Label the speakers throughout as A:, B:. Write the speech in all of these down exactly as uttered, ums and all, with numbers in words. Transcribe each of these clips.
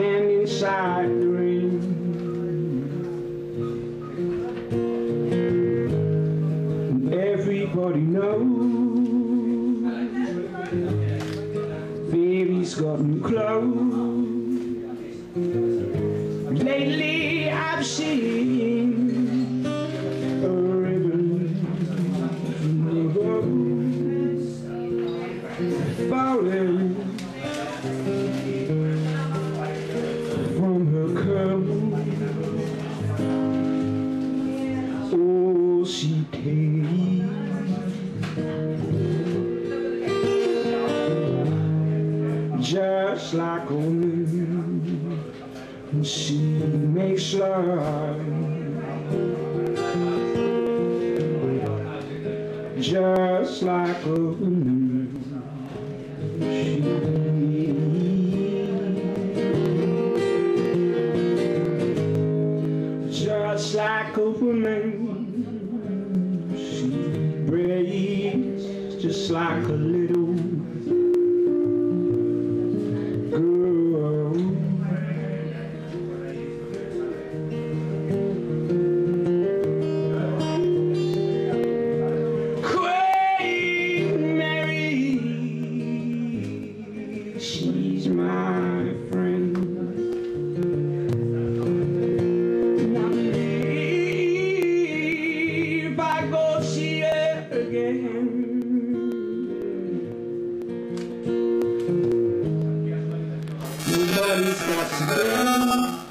A: stand inside the rain. And everybody knows baby's got new clothes. Lately I've seen a ribbon from the rose falling from her curls. Oh, she takes just like a woman, and she makes love just like a woman. She just like a woman. She breaks just like a little girl. Queen Mary, she's my friend. And I believe I go see her again. Nobody's got to blame,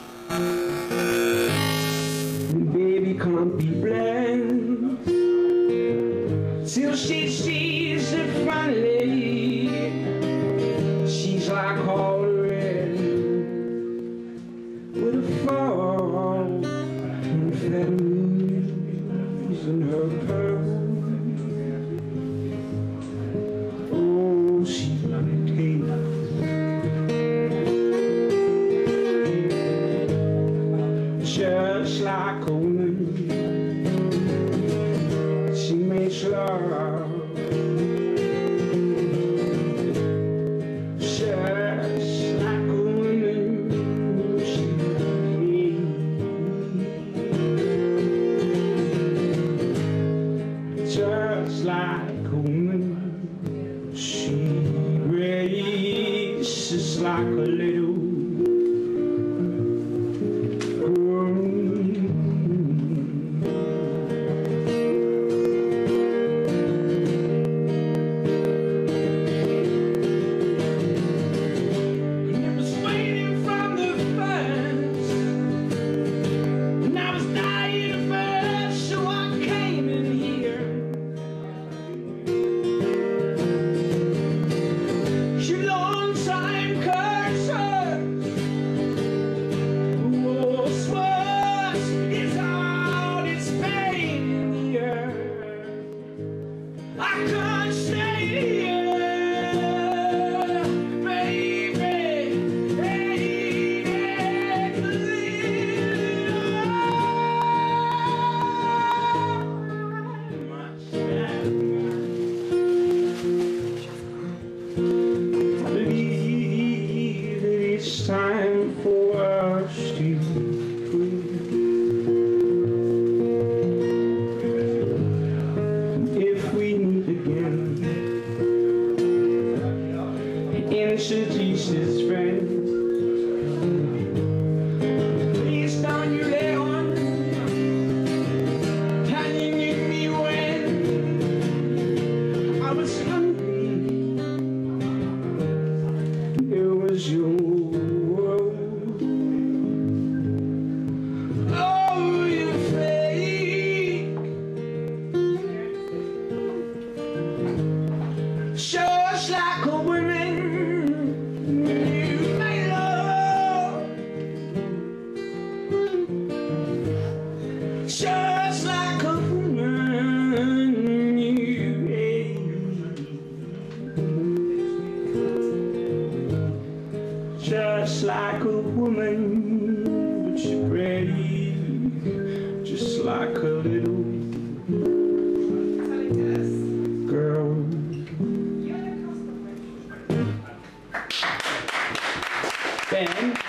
A: and baby can't be blamed till she sees it finally. She's like all red with a fall and feathers in her pearl. Oh, she takes just like a woman. She makes love just like a woman. She just like a woman. She races like a little it's time for us to be free. And if we meet again, introduce his friends. Please don't you let on how you knew me when I was hungry. It was your world. Oh, you fake, just like a woman. You make love just like a woman. You just like a woman, but you're pretty, just like a little girl. Ben.